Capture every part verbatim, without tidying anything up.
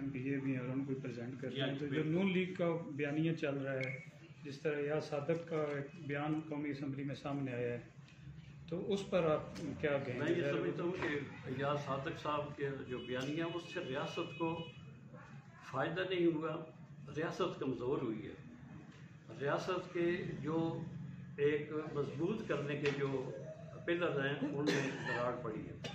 M P اے بھی ہیں اور ان کو پریزنٹ کرتے ہیں. تو جو نون لیگ کا بیانیہ چل رہا ہے، جس طرح یا صادق کا ایک بیان قومی اسمبلی میں سامنے آیا ہے، تو اس پر آپ کیا کہیں؟ میں یہ سمجھتا ہوں کہ ایاز صادق صاحب کے جو بیانیہ ہے اس سے ریاست کو فائدہ نہیں ہوا، ریاست کمزور ہوئی ہے. ریاست کے جو ایک مضبوط کرنے کے جو پلر ہیں ان میں دراڑ پڑی ہے.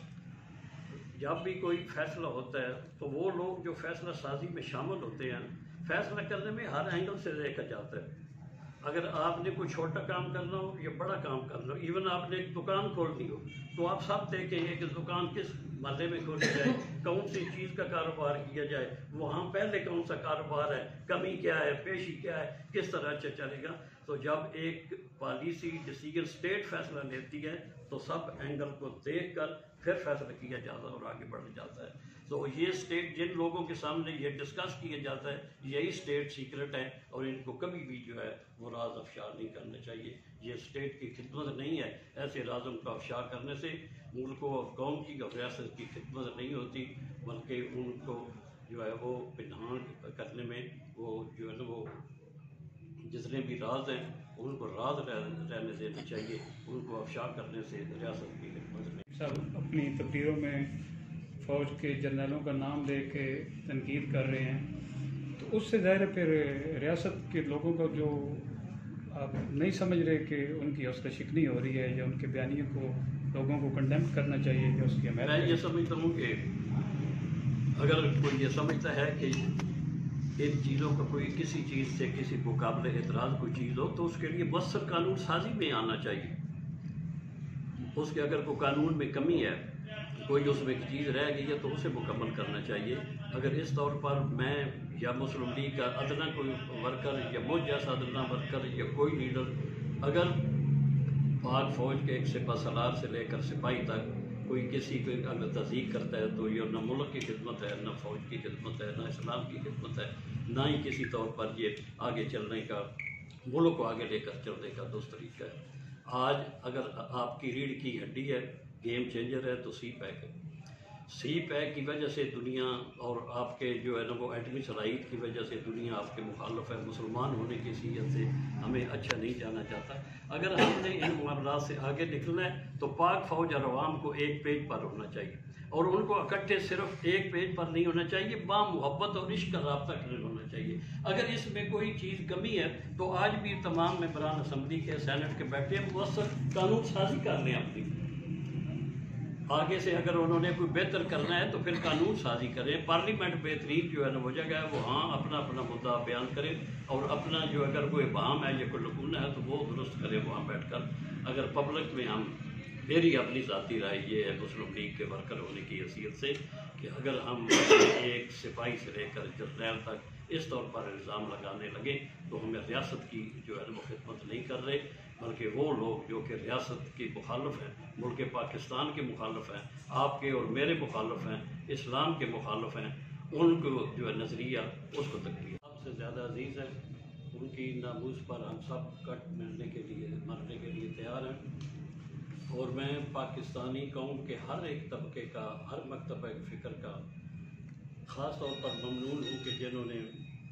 جب بھی کوئی فیصلہ ہوتا ہے تو وہ لوگ جو فیصلہ سازی میں شامل ہوتے ہیں، فیصلہ کرنے میں ہر اینگل سے دیکھا جاتا ہے. اگر آپ نے کوئی چھوٹا کام کرنا ہو یا بڑا کام کرنا ہو، ایون آپ نے ایک دکان کھولنی ہو، تو آپ سب دیکھیں گے کہ دکان کس محلے میں کھولی جائے، کون سی چیز کا کاروبار کیا جائے، وہاں پہلے کون سا کاروبار ہے، کمی کیا ہے، پیشی کیا ہے، کس طرح اچھا چلے گا. تو جب ایک پالیسی ڈیسیجن اسٹیٹ فیصلہ لیتی ہے تو سب اینگل کو دیکھ کر پھر فیصلہ کیا جاتا ہے اور آگے بڑھ جاتا ہے. تو یہ اسٹیٹ جن لوگوں کے سامنے یہ ڈسکس کیا جاتا ہے، یہی اسٹیٹ سیکرٹ ہے اور ان کو کبھی بھی جو ہے وہ راز افشا نہیں کرنا چاہیے. یہ اسٹیٹ کی خدمت نہیں ہے. ایسے رازوں کا افشا کرنے سے ملک اور قوم کی اور ریاست کی خدمت نہیں ہوتی، بلکہ ان کو جو ہے وہ پنہان کرنے میں وہ جو ہے نا وہ جتنے بھی راز ہیں ان کو راز رہنے دینا چاہیے. ان کو افشا کرنے سے ریاست کی خدمت نہیں. صاحب اپنی تقریروں میں فوج کے جرنیلوں کا نام لے کے تنقید کر رہے ہیں، تو اس سے ظاہر ہے پھر ریاست کے لوگوں کو جو آپ نہیں سمجھ رہے کہ ان کی حوصلہ شکنی ہو رہی ہے یا ان کے بیانیے کو لوگوں کو کنڈیم کرنا چاہیے یا اس کی حمایت؟ میں یہ سمجھتا ہوں کہ اگر کوئی یہ سمجھتا ہے کہ ان چیزوں کا کوئی کسی چیز سے کسی کو قابل اعتراض کوئی چیز ہو تو اس کے لیے مؤثر قانون سازی میں آنا چاہیے. اس کے اگر کوئی قانون میں کمی ہے، کوئی اس میں چیز رہ گئی ہے تو اسے مکمل کرنا چاہیے. اگر اس طور پر میں یا مسلم لیگ کا ادنا کوئی ورکر یا مجھ جیسا ادنا ورکر یا کوئی لیڈر اگر پاک فوج کے ایک سپہ سالار سے لے کر سپاہی تک کوئی کسی کو اگر تصدیق کرتا ہے تو یہ نہ ملک کی خدمت ہے، نہ فوج کی خدمت ہے، نہ اسلام کی خدمت ہے، نہ ہی کسی طور پر یہ آگے چلنے کا ملک کو آگے لے کر چلنے کا دوست طریقہ ہے. آج اگر آپ کی ریڑھ کی ہڈی ہے، گیم چینجر ہے تو سی پیک ہے. سی پیک کی وجہ سے دنیا اور آپ کے جو ہے نا وہ ایٹمی صلاحیت کی وجہ سے دنیا آپ کے مخالف ہے. مسلمان ہونے کی حیثیت سے ہمیں اچھا نہیں جانا چاہتا. اگر ہم نے ان معاملات سے آگے نکلنا ہے تو پاک فوج اور عوام کو ایک پیج پر ہونا چاہیے اور ان کو اکٹھے صرف ایک پیج پر نہیں ہونا چاہیے، با محبت اور عشق کا رابطہ قائم ہونا چاہیے. اگر اس میں کوئی چیز کمی ہے تو آج بھی تمام ممبران اسمبلی کے سینٹ کے بیٹھے ہیں مؤثر قانون سازی کر لیں اپنی. آگے سے اگر انہوں نے کوئی بہتر کرنا ہے تو پھر قانون سازی کریں. پارلیمنٹ بہترین جو ہے نا وہ جگہ ہے، وہ ہاں اپنا اپنا مدعا بیان کریں اور اپنا جو اگر کوئی بہام ہے یا کوئی لکونہ ہے تو وہ درست کریں وہاں بیٹھ کر. اگر پبلک میں ہم میری اپنی ذاتی رائے یہ ہے مسلم لیگ کے ورکر ہونے کی حیثیت سے کہ اگر ہم ایک سپاہی سے لے کر جرنیل تک اس طور پر الزام لگانے لگے تو ہمیں ریاست کی جو ہے وہ خدمت نہیں کر رہے، بلکہ وہ لوگ جو کہ ریاست کے مخالف ہیں، ملک پاکستان کے مخالف ہیں، آپ کے اور میرے مخالف ہیں، اسلام کے مخالف ہیں، ان کو جو ہے نظریہ اس کو تقریر سب سے زیادہ عزیز ہے. ان کی ناموس پر ہم سب کٹ ملنے کے لیے مرنے کے لیے تیار ہیں. اور میں پاکستانی قوم کے ہر ایک طبقے کا، ہر مکتبہ فکر کا خاص طور پر ممنون ہوں کہ جنہوں نے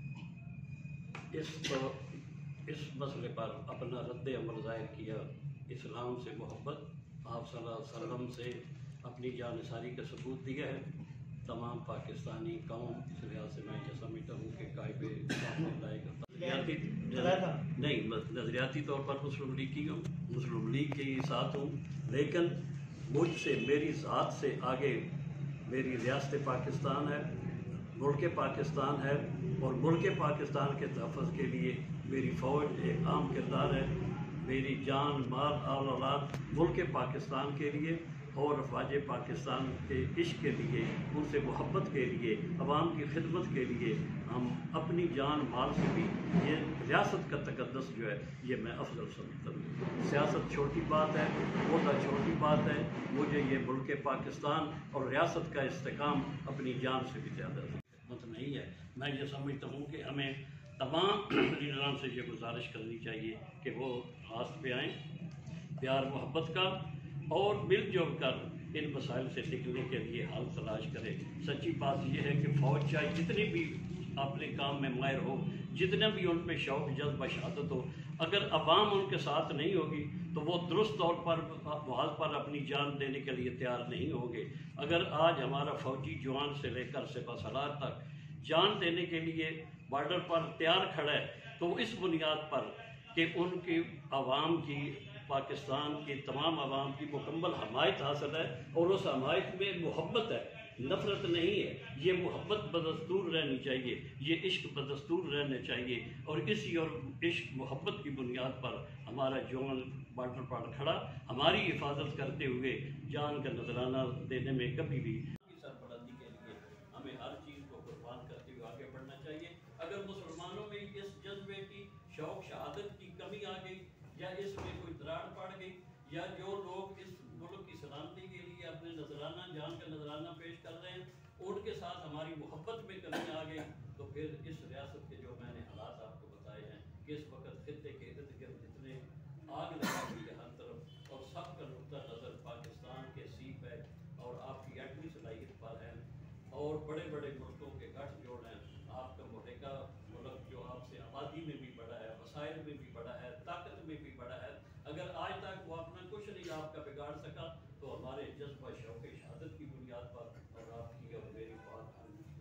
اس اس مسئلے پر اپنا رد عمل ظاہر کیا. اسلام سے محبت، آپ صلی اللہ علیہ وسلم سے اپنی جانثاری کا ثبوت دیا ہے. تمام پاکستانی قوم اس لحاظ سے میں یہ سمجھتا ہوں کہ قائب نظریاتی نہیں نظریاتی طور پر مسلم لیگ کی ہوں، مسلم لیگ کے ساتھ ہوں، لیکن مجھ سے میری ذات سے آگے میری ریاست پاکستان ہے، ملک پاکستان ہے اور ملک پاکستان کے تحفظ کے لیے میری فوج ایک عام کردار ہے. میری جان مال آل اولاد ملک پاکستان کے لیے اور افواج پاکستان کے عشق کے لیے، ان سے محبت کے لیے، عوام کی خدمت کے لیے ہم اپنی جان مال سے بھی یہ ریاست کا تقدس جو ہے یہ میں افضل سمجھتا ہوں. سیاست چھوٹی بات ہے، عہدہ چھوٹی بات ہے، مجھے یہ ملک پاکستان اور ریاست کا استحکام اپنی جان سے بھی زیادہ خدمت نہیں ہے. میں یہ سمجھتا ہوں کہ ہمیں تمام لیڈران سے یہ گزارش کرنی چاہیے کہ وہ راست پہ آئیں، پیار محبت کا اور مل جل کر ان مسائل سے نکلنے کے لیے حل تلاش کرے۔ سچی بات یہ ہے کہ فوج چاہے جتنے بھی اپنے کام میں ماہر ہو، جتنا بھی ان میں شوق جذبہ شہادت ہو، اگر عوام ان کے ساتھ نہیں ہوگی تو وہ درست طور پر محاذ پر اپنی جان دینے کے لیے تیار نہیں ہوں گے۔ اگر آج ہمارا فوجی جوان سے لے کر سپہ سالار تک جان دینے کے لیے بارڈر پر تیار کھڑا ہے تو اس بنیاد پر کہ ان کی عوام کی، پاکستان کی تمام عوام کی مکمل حمایت حاصل ہے، اور اس حمایت میں محبت ہے، نفرت نہیں ہے۔ یہ محبت بدستور رہنی چاہیے، یہ عشق بدستور رہنا چاہیے، اور اسی اور عشق محبت کی بنیاد پر ہمارا جوان بارڈر پر کھڑا ہماری حفاظت کرتے ہوئے جان کا نذرانہ دینے میں کبھی بھی سربلندی کے لیے ہمیں ہر چیز کو قربان کرتے ہوئے آگے بڑھنا چاہیے۔ اگر مسلمانوں میں اس جذبے کی، شوق شہادت کی کمی آ گئی، یا اس میں کوئی دراڑ پڑ گئی، یا جو لوگ اس ملک کی سلامتی کے لیے اپنے نذرانہ، جان کا نذرانہ پیش کر رہے ہیں، ان کے ساتھ ہماری محبت میں کمی آ گئی، تو پھر اس ریاست کے جو میں نے حالات آپ کو بتائے ہیں کہ اس وقت خطے کے ارد گرد جتنے آگ لگا ہوئی ہے ہر طرف، اور سب کا نقطہ نظر پاکستان کے سی پیک اور آپ کی ایٹمی صلاحیت پر ہے، اور بڑے بڑے ملکوں کے گٹھ جوڑ ہیں۔ آپ کا ملکہ ملک جو آپ سے آبادی میں بھی بڑا ہے، وسائل میں بھی بڑا ہے، طاقت میں بھی بڑا ہے، اگر آج تک وہ اپنا کچھ نہیں آپ کا بگاڑ سکا تو ہمارے جذبہ شوق شہادت کی بنیاد پر اور آپ کی اور میری بات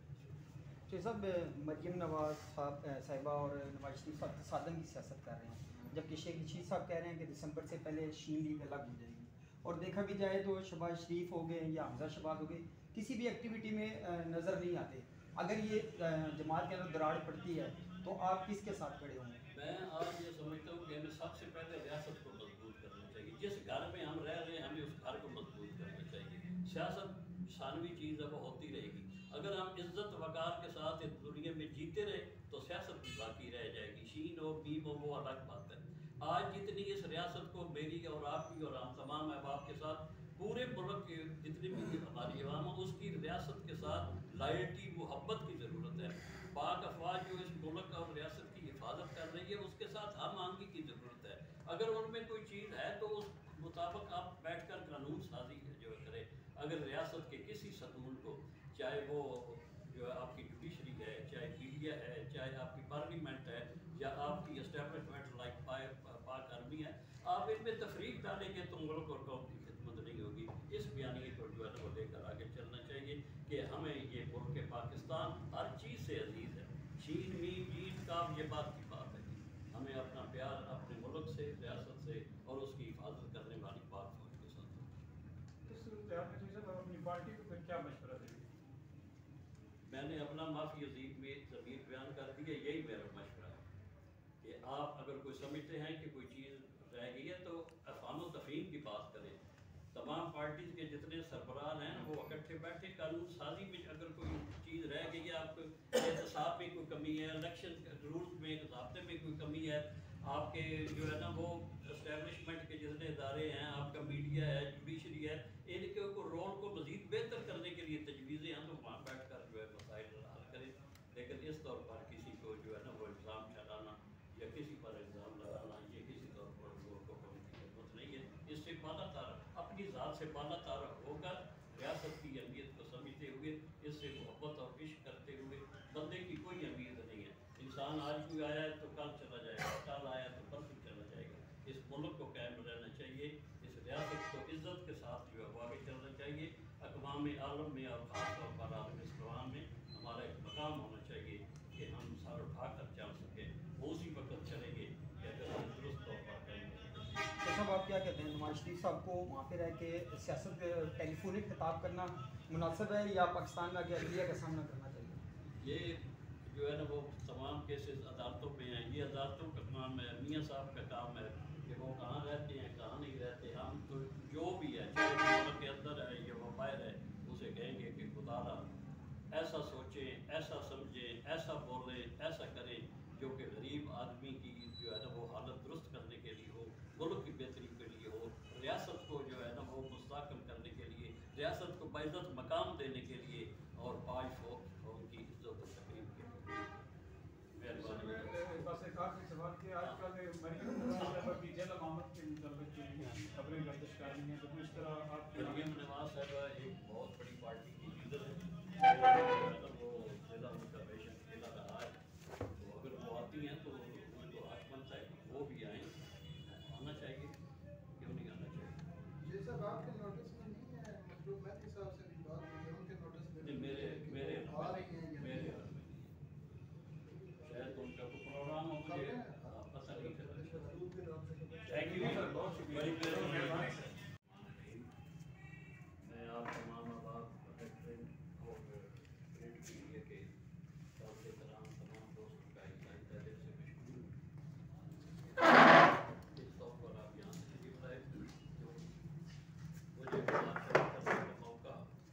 شیخ صاحب، مریم نواز صاحب صاحبہ اور نواز شریف صاحب تصادم کی سیاست کر رہے ہیں، جبکہ شیخ رشید صاحب کہہ رہے ہیں کہ دسمبر سے پہلے شین لیگ الگ ہو جائے گی، اور دیکھا بھی جائے تو شہباز شریف ہو گئے یا حمزہ شہباز ہو گئے کسی بھی ایکٹیویٹی میں نظر نہیں آتے۔ اگر یہ جماعت کے اندر دراڑ پڑتی ہے تو آپ کس کے ساتھ کھڑے ہوں گے؟ میں آج یہ سمجھتا ہوں کہ ہمیں سب سے پہلے ریاست کو مضبوط کرنا چاہیے۔ جس گھر میں ہم رہ رہے ہیں ہمیں اس گھر کو مضبوط کرنا چاہیے۔ سیاست ثانوی چیز ہے، وہ ہوتی رہے گی۔ اگر ہم عزت وقار کے ساتھ اس دنیا میں جیتے رہے تو سیاست بھی باقی رہ جائے گی۔ شین ہو، بیم ہو، وہ الگ بات ہے۔ آج جتنی اس ریاست کو میری اور آپ کی اور ہم تمام احباب کے ساتھ پورے ملک کے جتنی بھی ہماری عوام ہے اس کی ریاست کے ساتھ لائلٹی، محبت کی ضرورت ہے۔ پاک افواج جو اس ملک اور ریاست کی حفاظت کر رہی ہے اس کے ساتھ ہم آہنگی کی ضرورت ہے۔ اگر ان میں کوئی چیز ہے تو اس مطابق آپ بیٹھ کر قانون سازی جو کرے۔ اگر ریاست کے کسی ستون کو، چاہے وہ جو ہے آپ کی جوڈیشری ہے، چاہے میڈیا ہے، چاہے آپ کی پارلیمنٹ ہے، یا آپ کی اسٹیبلشمنٹ لائک پاک آرمی ہے، آپ ان میں تفریق ڈالیں گے تو ملک اور قوم کی خدمت نہیں ہوگی۔ اس بیانیے کو جو ہے نا وہ لے کر آگے چلنا چاہیے کہ ہمیں یہ ملک پاکستان ہر چیز سے عزیز ہے۔ چین مین جین کا یہ بات کی بات ہے، ہمیں اپنا پیار اپنے ملک سے، ریاست سے اور اس کی حفاظت کرنے والی پاک فوج کے ساتھ ہے۔ اس صورتحال میں صاحب اپنی پارٹی کو پھر کیا مشورہ دیں گے؟ میں نے اپنا معافی عظیم میں ضمیر بیان کر دیا، یہی میرا مشورہ ہے کہ آپ اگر کوئی سمجھتے ہیں کہ کوئی چیز رہ گئی ہے تو افہام و تفہیم کی بات کریں۔ تمام پارٹیز کے جتنے سربراہ ہیں وہ اکٹھے بیٹھے قانون سازی میں اگر کوئی چیز رہ گئی ہے، آپ کو احتساب میں کوئی کمی ہے، الیکشن رولز میں، ضابطے میں کوئی کمی ہے، آپ کے جو ہے نا وہ اسٹیبلشمنٹ کے جتنے ادارے ہیں، آپ کا میڈیا ہے، جوڈیشری ہے، ان کے رول کو مزید بہتر کرنے کے لیے تجویزیں ہیں تو وہاں بیٹھ کر جو ہے مسائل حل کریں۔ لیکن اس طور پر کسی کو جو ہے نا وہ الزام چلانا یا کسی پر الزام لگانا یہ کسی طور پر وہ کو کرنے کی ضرورت نہیں ہے۔ اس سے بالا تار اپنی ذات سے بالا تار ہو کر ریاست کی اہمیت کو سمجھتے ہوئے، اس سے محبت اور عشق کرتے ہوئے، بندے کی کوئی امید نہیں ہے۔ انسان آج کوئی آیا ہے تو کل چلا جائے گا، کل آیا تو پرسوں چلا جائے گا۔ اس ملک کو قائم رہنا چاہیے، اس ریاست کو عزت کے ساتھ جو ہے وہ آگے چلنا چاہیے۔ اقوام عالم میں اور خاص طور پر عالم اسلام میں ہمارا ایک مقام ہونا چاہیے کہ ہم سر اٹھا کر چل سکیں۔ وہ اسی وقت چلیں گے کہ اگر ہم درست طور پر قائم رہیں۔ صاحب آپ کیا کہتے ہیں، نواز شریف صاحب کو وہاں پہ رہ کے سیاست ٹیلی فونک خطاب کرنا مناسب ہے یا پاکستان میں آگے عدلیہ کا سامنا کرنا چاہیے؟ یہ جو ہے نا وہ تمام کیسز عدالتوں میں ہیں، یہ عدالتوں کا کام ہے، میاں صاحب کا کام ہے کہ وہ کہاں رہتے ہیں کہاں نہیں رہتے۔ ہم تو جو بھی ہے چاہے ملک کے اندر ہے یا وہ باہر ہے اسے کہیں گے کہ خدا را ایسا سوچیں، ایسا سمجھیں، ایسا بولیں، ایسا کریں جو کہ غریب آدمی کی جو ہے نا وہ حالت درست کرنے کے لیے ہو، ملک کی بہتری کے لیے ہو، ریاست کو جو ہے نا وہ مستحکم کرنے کے لیے، ریاست کو باعزت مقام دینے کے لیے اور پانچ فوق ان کی عزت و تقریب کے لیے۔ مہربانی۔ एक आखिरी सवाल कि आजकल मरियम नवाज साहबा की जेल अमामत के मुताबिक खबरें गर्दिश कर रही हैं, तो किस तरह आप मरियम नवाज साहबा एक बहुत बड़ी पार्टी की लीडर है, अगर वो जिला उनका बेशक जिला रहा है, तो अगर वो आती हैं तो उनको हक बनता है वो भी आए, आना चाहिए, क्यों नहीं आना चाहिए। ये सब आपके नोटिस में नहीं है, मतलब मेहदी साहब से भी बात हुई है, उनके नोटिस में नहीं, मेरे मेरे आ रही हैं मेरे शायद उनका कोई प्रोग्राम हो, मुझे पता नहीं चला। थैंक यू सर, बहुत शुक्रिया। मैं आप तमाम आबाद और प्रिंट मीडिया के सबसे तमाम तमाम दोस्तों का इतना दिल से मशहूर इस तौर पर आप यहाँ से तशरीफ लाए, जो मुझे बात करने का मौका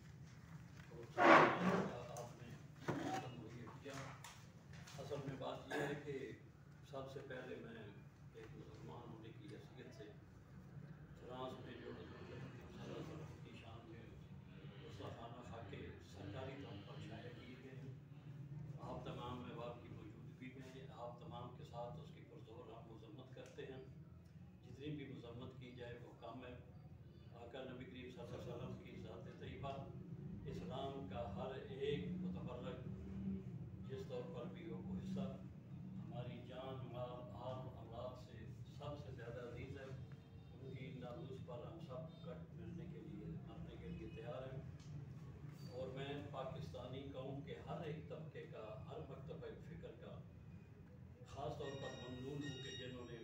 आपने मुझे किया। असल में बात यह है कि सबसे पहले मैं एक मुसलमान होने की हैसियत से फ्रांस में जो हजूर की शान में मुस्तफाना खाके सरकारी तौर पर शाया किए गए हैं, आप तमाम अहबाब की मौजूदगी में आप तमाम के साथ उसकी पुरजोर हम मजम्मत करते हैं। जितनी भी मजम्मत की जाए वो कम है। आका नबी करीम सल्लल्लाहु अलैहि वसल्लम की ज़ात तैयबा इस्लाम का हर एक मुतबर्रक जिस तौर पर भी हो वो हिस्सा हमारी जान माल आल औलाद से सबसे ज़्यादा अजीज़ है। उनकी नामूस पर हम सब कट मिलने के लिए मरने के लिए तैयार हैं। और मैं पाकिस्तानी कौम के हर एक तबके का, हर मकतब फ़िक्र का ख़ास तौर पर ममनून हूँ कि जिन्होंने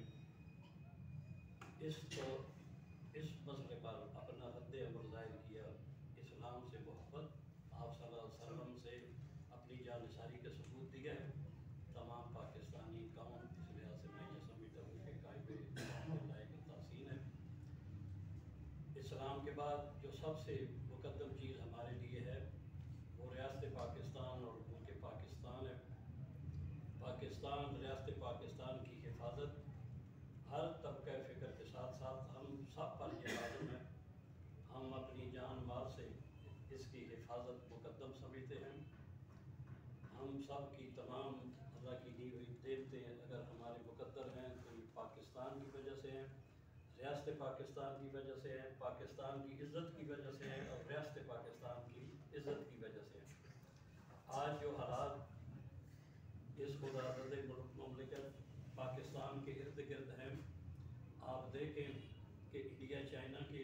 इस तौर इस मसले पर अपना रद्द अमल ज़ाहिर किया, इस्लाम से मोहब्बत, आप सल्लल्लाहु अलैहि वसल्लम से अपनी जानिसारी का सबूत दिया है। तमाम पाकिस्तानी कौम इस लिहाज से मैं ये समझता हूँ कि कायबे लायक तहसीन है। इस्लाम के बाद जो सबसे मुकद्दम चीज़ हमारे लिए है वो रियासत पाकिस्तान और मुल्क पाकिस्तान है। पाकिस्तान रियासत पाकिस्तान की हिफाजत हर तबका फ़िक्र के साथ साथ हम सब पर ये लाज़िम है। हम अपनी जान माल से इसकी हिफाजत मुकद्दम समझते हैं। हम सब की तमाम अल्लाह की दी हुई देवते अगर हमारे मुकद्दर हैं तो ये पाकिस्तान की वजह से हैं, रियासत पाकिस्तान की वजह से है, पाकिस्तान की इज़्ज़त की वजह से है और रियासत पाकिस्तान की इज़्ज़त की वजह से है। आज जो हालात इस खुदावंद मुल्क पाकिस्तान के इर्द गिर्द हैं, आप देखें कि इंडिया चाइना के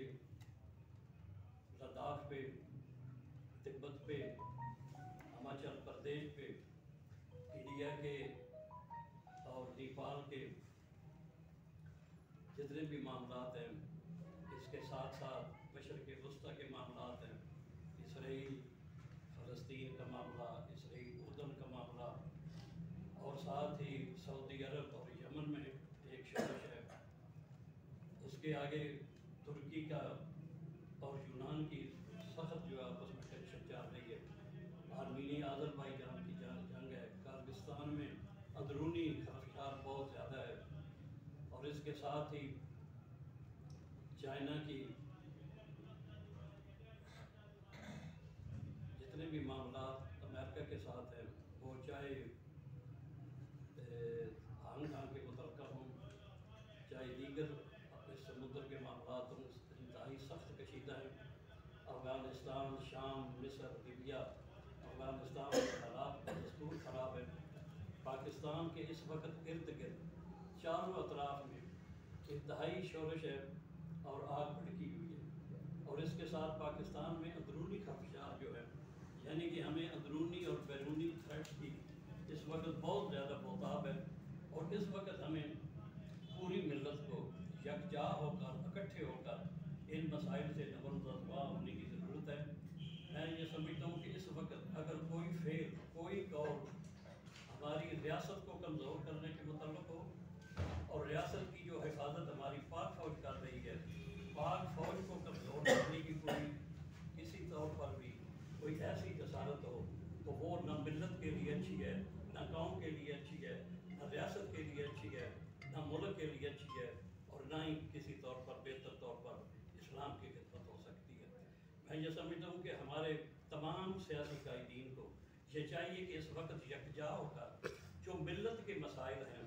लद्दाख पे, तिब्बत पे, हिमाचल प्रदेश पे, इंडिया के और नेपाल के जितने भी मामलात हैं, इसके साथ साथ मशरक़ वस्ता के मामलात हैं, इसराइल फ़लस्तीन का मामला, इसराइल उर्दन का मामला और साथ ही सऊदी अरब और यमन में एक शोरश है। उसके आगे तुर्की का और यूनान की सख्त जो आपस में टेंशन चल रही है। आर्मीनिया अज़रबैजान की जंग है। कर्गिस्तान में अंदरूनी खदशात बहुत ज़्यादा है और इसके साथ ही चाइना की जितने भी मामला अमेरिका के साथ हैं, वो चाहे हांगकांग के मुतल्लिक़ हों, चाहे दीगर इस समुद्र के मामला हों, इंतहाई सख्त कशीदा है। अफ़गानिस्तान, शाम, मिस्र, लीबिया, अफ़गानिस्तान के हालात दस्तूर ख़राब है। पाकिस्तान के इस वक्त इर्द गिर्द चारों अतराफ़ में इंतहाई शोरश है और आग भड़की हुई है। और इसके साथ पाकिस्तान में अंदरूनी खदशात जो है, यानी कि हमें अंदरूनी और बैरूनी थ्रेट की इस वक्त बहुत ज़्यादा बहुताब है। और इस वक्त हमें पूरी मिल्लत को यकजा होकर, इकट्ठे होकर इन मसाइल से नबरदवा होने की ज़रूरत है। मैं ये समझता हूँ कि इस वक्त अगर कोई फेल, कोई कौल हमारी रियासत को कमज़ोर करने के मुतल्लिक़ हो और रियासत की जो हिफाजत हमारी पाक फ़ौज कर रही है, पाक फ़ौज को कमज़ोर करने की कोई किसी तौर पर भी कोई ऐसी जसारत हो तो वो न मिल्लत के लिए अच्छी है, न कौम के लिए अच्छी है, न रियासत के लिए अच्छी है, न मुल्क के लिए अच्छी है और न ही किसी तौर पर बेहतर तौर पर इस्लाम की खिदमत हो सकती है। मैं ये समझता हूँ कि हमारे तमाम सियासी कायदीन को ये चाहिए कि इस वक्त यकजा होकर जो मिल्लत के मसाइल हैं,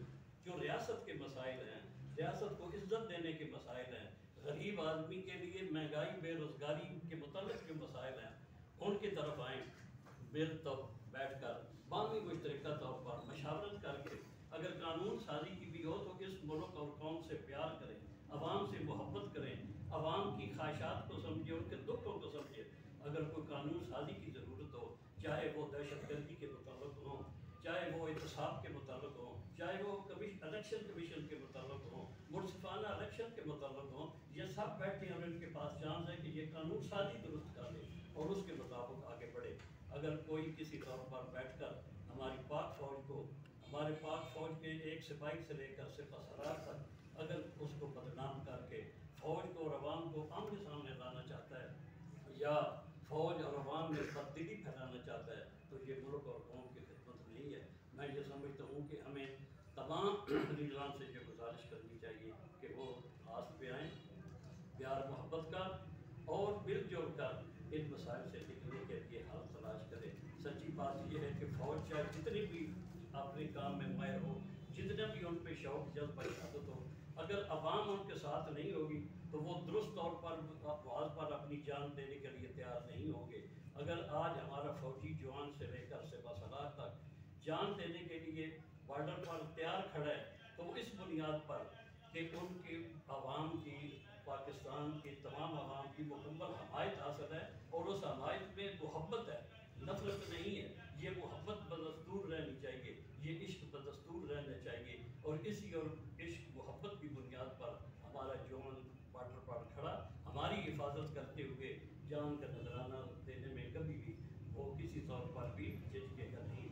جو ریاست کے مسائل ہیں، ریاست کو عزت دینے کے مسائل ہیں، غریب آدمی کے لیے مہنگائی بے روزگاری کے متعلق جو مسائل ہیں ان کی طرف آئیں، مل تو بیٹھ کر باہمی مشترکہ طور پر مشاورت کر کے اگر قانون سازی کی بھی ہو تو اس ملک اور قوم سے پیار کریں، عوام سے محبت کریں، عوام کی خواہشات کو سمجھے، ان کے دکھوں کو سمجھے۔ اگر کوئی قانون سازی کی ضرورت ہو، چاہے وہ دہشت گردی کے متعلق ہوں، چاہے وہ احتساب کے متعلق ہوں، چاہے وہ الیکشن کمیشن کے متعلق ہوں، منصفانہ الیکشن کے متعلق ہوں، یہ سب بیٹھے اور ان کے پاس چانس ہے کہ یہ قانون سازی درست کر دے اور اس کے مطابق آگے بڑھے۔ اگر کوئی کسی طور پر بیٹھ کر ہماری پاک فوج کو، ہمارے پاک فوج کے ایک سپاہی سے لے کر سپہ سالار تک اگر اس کو بدنام کر کے فوج کو اور عوام کو آمنے سامنے لانا چاہتا ہے یا فوج اور عوام میں تبدیلی پھیلانا چاہتا ہے تو یہ ملک اور قوم کی خدمت نہیں ہے۔ میں یہ سمجھتا ہوں کہ ہمیں تمام لیڈران سے یہ گزارش کرنی چاہیے کہ وہ ہاتھ پہ آئیں، پیار محبت کا اور مل جل کر ان مسائل سے نکلنے کے لیے حل تلاش کرے۔ سچی بات یہ ہے کہ فوج چاہے جتنی بھی اپنے کام میں ماہر ہو، جتنا بھی ان پہ شوق جذبہ عبادت ہو، اگر عوام ان کے ساتھ نہیں ہوگی تو وہ درست طور پر آواز پر اپنی جان دینے کے لیے تیار نہیں ہوں گے۔ اگر آج ہمارا فوجی جوان سے لے کر سپہ سالار تک جان دینے کے لیے بارڈر پر تیار کھڑا ہے تو اس بنیاد پر کہ ان کی عوام کی، پاکستان کی تمام عوام کی مکمل حمایت حاصل ہے اور اس حمایت میں محبت ہے، نفرت نہیں ہے۔ یہ محبت بدستور رہنی چاہیے، یہ عشق بدستور رہنا چاہیے اور اسی اور عشق محبت کی بنیاد پر ہمارا جوان بارڈر پر کھڑا ہماری حفاظت کرتے ہوئے جان کا نذرانہ دینے میں کبھی بھی وہ کسی طور پر بھی جھجکے گا نہیں۔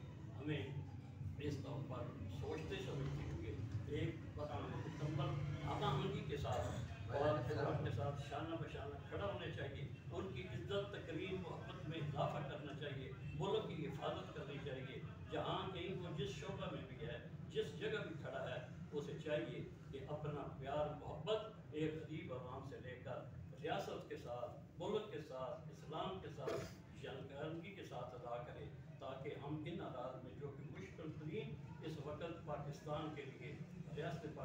ہمیں اس طور پر سوچتے سمجھتے ہوئے ایک مکمل آمادگی کے ساتھ اور خدمت کے ساتھ شانہ بشانہ کھڑا ہونا چاہیے، ان کی عزت تقریم محبت میں اضافہ کرنا چاہیے، ملک کی حفاظت کرنی چاہیے۔ جہاں کہیں وہ جس شعبہ میں بھی ہے، جس جگہ بھی کھڑا ہے، اسے چاہیے کہ اپنا پیار محبت ایک غریب عوام سے لے کر ریاست کے ساتھ، ملک کے ساتھ، اسلام کے ساتھ، یکجہتی کے ساتھ ادا کرے تاکہ ہم ان حالات میں جو کہ مشکل ترین اس وقت پاکستان کے لیے ریاست